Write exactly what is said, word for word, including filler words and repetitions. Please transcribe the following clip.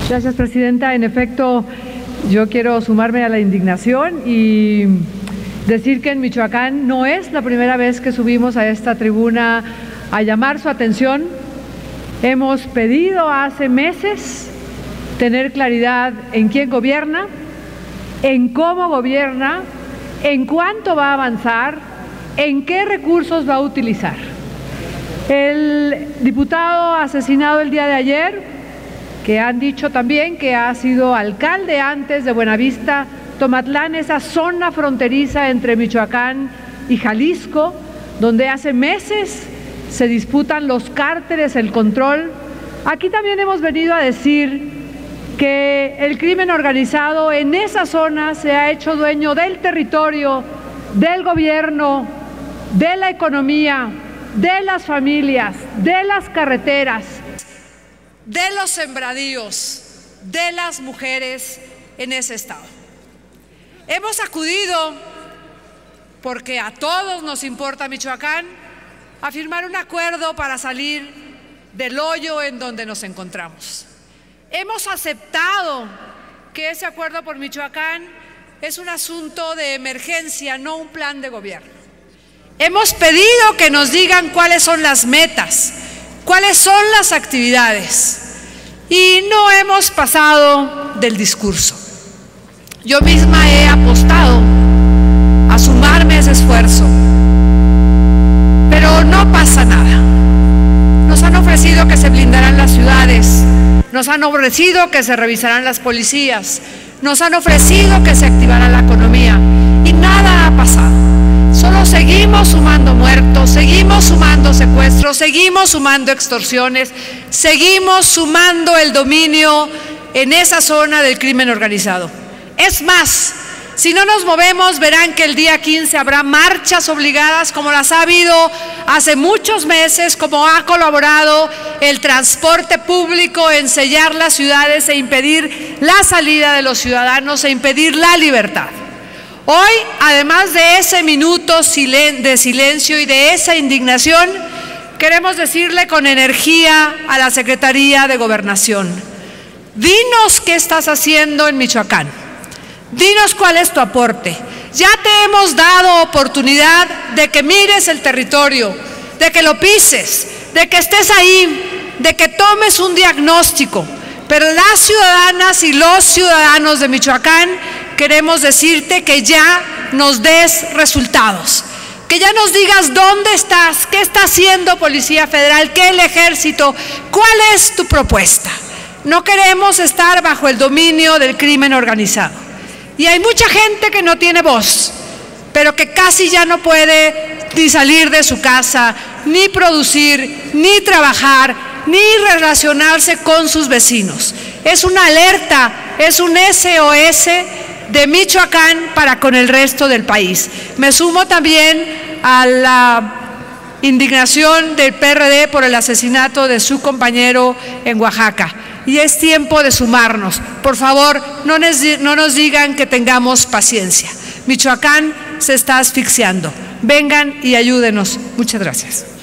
Gracias, Presidenta. En efecto, yo quiero sumarme a la indignación y decir que en Michoacán no es la primera vez que subimos a esta tribuna a llamar su atención. Hemos pedido hace meses tener claridad en quién gobierna, en cómo gobierna, en cuánto va a avanzar, en qué recursos va a utilizar. El diputado asesinado el día de ayer, que han dicho también que ha sido alcalde antes de Buenavista, Tomatlán, esa zona fronteriza entre Michoacán y Jalisco, donde hace meses se disputan los cárteles, el control. Aquí también hemos venido a decir que el crimen organizado en esa zona se ha hecho dueño del territorio, del gobierno, de la economía, de las familias, de las carreteras, de los sembradíos, de las mujeres en ese estado. Hemos acudido, porque a todos nos importa Michoacán, a firmar un acuerdo para salir del hoyo en donde nos encontramos. Hemos aceptado que ese acuerdo por Michoacán es un asunto de emergencia, no un plan de gobierno. Hemos pedido que nos digan cuáles son las metas, cuáles son las actividades, y no hemos pasado del discurso. Yo misma he apostado a sumarme a ese esfuerzo, pero no pasa nada. Nos han ofrecido que se blindarán las ciudades, nos han ofrecido que se revisarán las policías, nos han ofrecido que se activará la economía, y nada ha pasado. Solo seguimos sumando muertos, seguimos sumando secuestros, seguimos sumando extorsiones, seguimos sumando el dominio en esa zona del crimen organizado. Es más, si no nos movemos, verán que el día quince habrá marchas obligadas como las ha habido hace muchos meses, como ha colaborado el transporte público en sellar las ciudades e impedir la salida de los ciudadanos e impedir la libertad. Hoy, además de ese minuto de silencio y de esa indignación, queremos decirle con energía a la Secretaría de Gobernación: dinos qué estás haciendo en Michoacán, dinos cuál es tu aporte. Ya te hemos dado oportunidad de que mires el territorio, de que lo pises, de que estés ahí, de que tomes un diagnóstico, pero las ciudadanas y los ciudadanos de Michoacán queremos decirte que ya nos des resultados, que ya nos digas dónde estás, qué está haciendo Policía Federal, qué el Ejército, cuál es tu propuesta. No queremos estar bajo el dominio del crimen organizado. Y hay mucha gente que no tiene voz, pero que casi ya no puede ni salir de su casa, ni producir, ni trabajar, ni relacionarse con sus vecinos. Es una alerta, es un S O S de Michoacán para con el resto del país. Me sumo también a la indignación del P R D por el asesinato de su compañero en Oaxaca. Y es tiempo de sumarnos. Por favor, no nos, no nos digan que tengamos paciencia. Michoacán se está asfixiando. Vengan y ayúdenos. Muchas gracias.